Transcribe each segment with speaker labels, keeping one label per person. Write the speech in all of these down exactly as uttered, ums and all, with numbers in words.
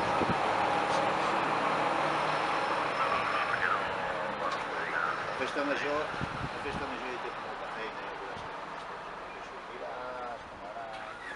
Speaker 1: La festa major, la festa major hi té molta feina, hi haurà que sortiràs, camarats...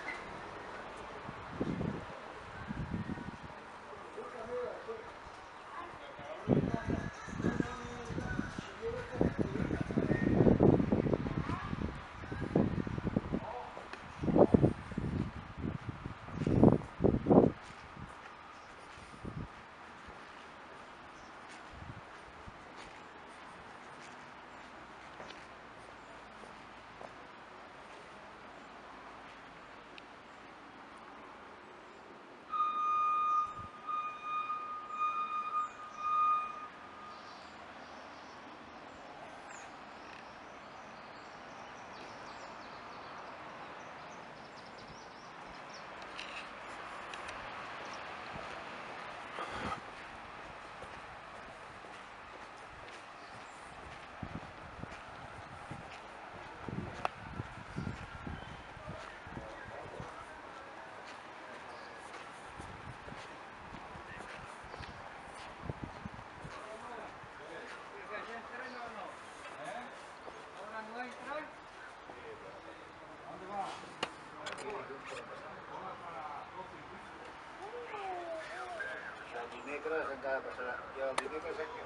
Speaker 1: El dimecres encara passarà. I el dimecres aquí...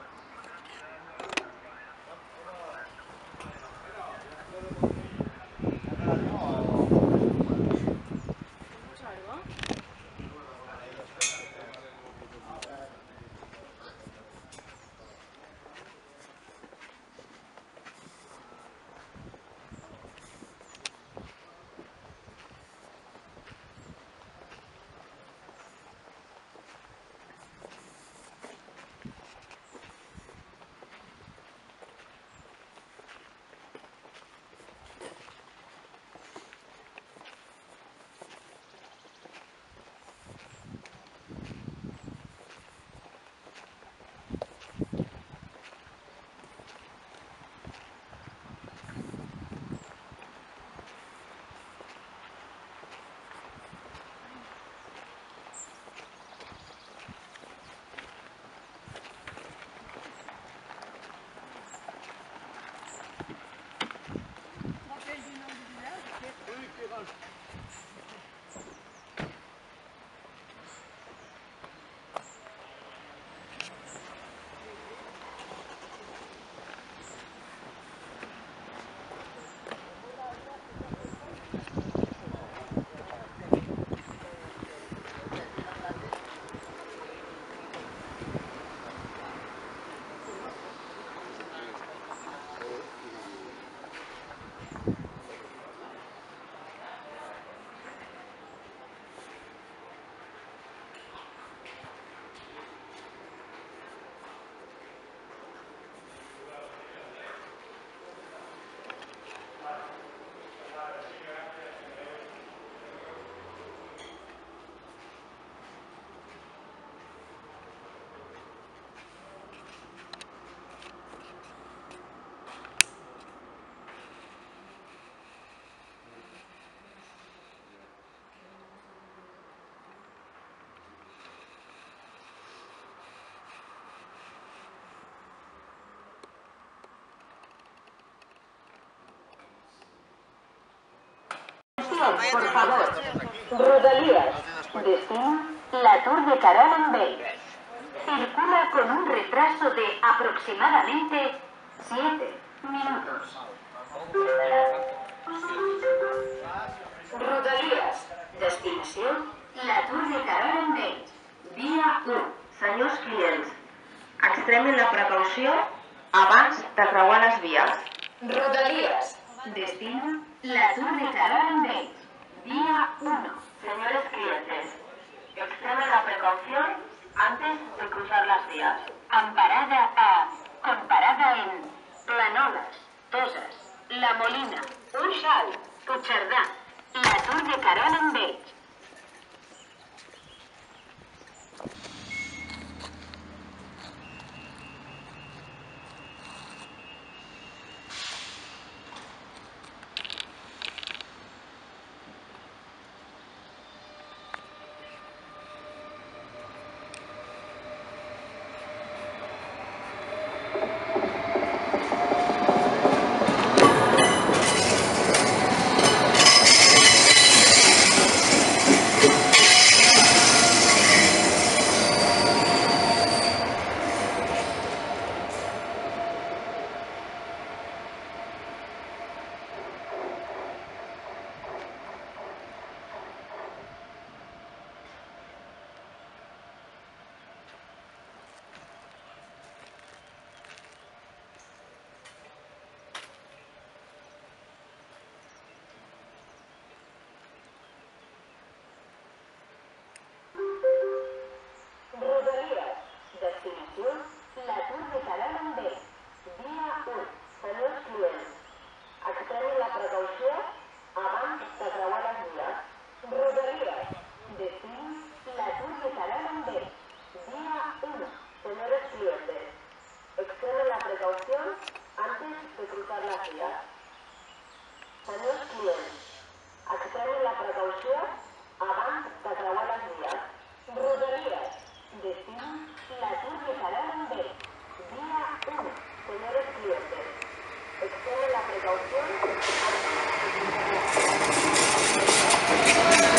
Speaker 2: Por favor, Rodalías, destino la Tour de Caron'en-Beix. Circula con un retraso de aproximadamente siete minutos. Rodalies, destinació la Tour de Caron'en-Beix. Via u.
Speaker 3: Senyors clients, extremin la precaució abans de creuar les vies.
Speaker 2: Rodalies, destino la Tour de Caron'en-Beix. Vía uno.
Speaker 3: Señores clientes, extremen la precaución antes de cruzar las vías.
Speaker 2: Amparada a... Comparada en... Planoles, Toses, La Molina, Uxal, Puigcerdà, la Tour de Caron'en-Beix.
Speaker 3: Cararon B. Vía uno. Señores clientes, extremen la precaución antes de cruzar las vías. Senyors clients, extremen la precaució abans de creuar les vies. Rodalies, destino la Tour de Cararon B. Vía uno. Señores clientes, extremen la precaución antes de cruzar las vías.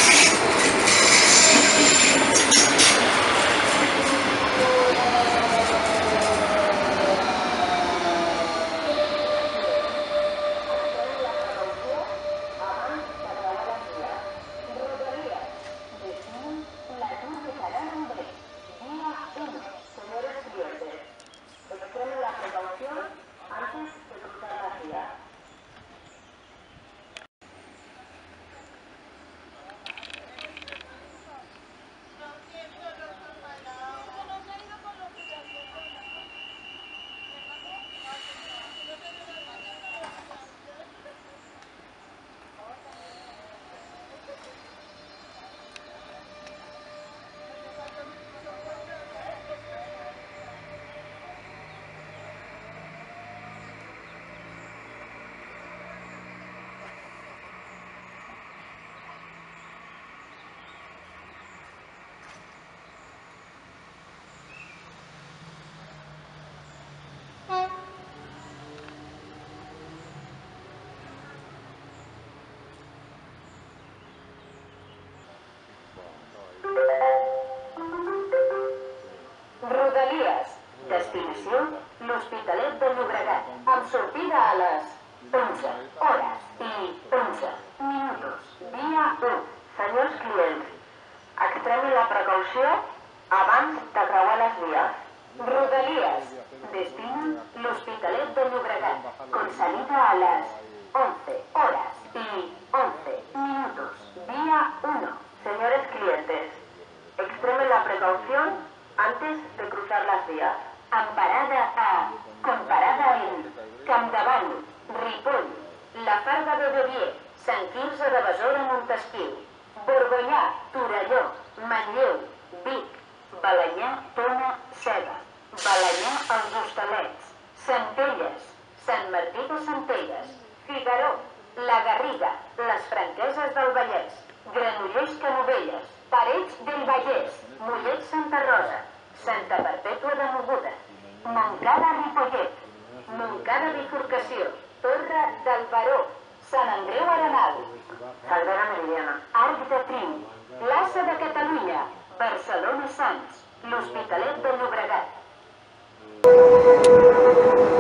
Speaker 3: Rodalies, destinació l'Hospitalet de Llobregat, amb sortida a les onze hores i onze minuts. Via u. Senyors clients, extremin la precaució abans de creuar les vies. Rodalies, destino l'Hospitalet de Llobregat, con salida a las once horas y once minutos. Vía uno. Señores clientes, extremen la precaución antes de cruzar las vías. Amb parada a, con parada en Campdevànol, Ripoll, La Farga de Bevier, Sant Quirze de Besora, Montesquiu, Borgonyà, Torelló, Manlleu, Vic, Balenyà, Tona, Seva, Balenyà, Els Hostalets, Centelles, Sant Martí de Centelles, Figaró, La Garriga, Les Franqueses del Vallès, Granollers, Canovelles, Parets del Vallès, Mollet, Santa Rosa, Santa Perpètua de Mogoda, Montcada, Ripollet, Montcada, Bifurcació, Torre del Baró, Sant Andreu, Arenal, Cervera Meridiana, Arc de Triomf, Plaça de Catalunya, Barcelona, Sants, l'Hospitalet de Llobregat.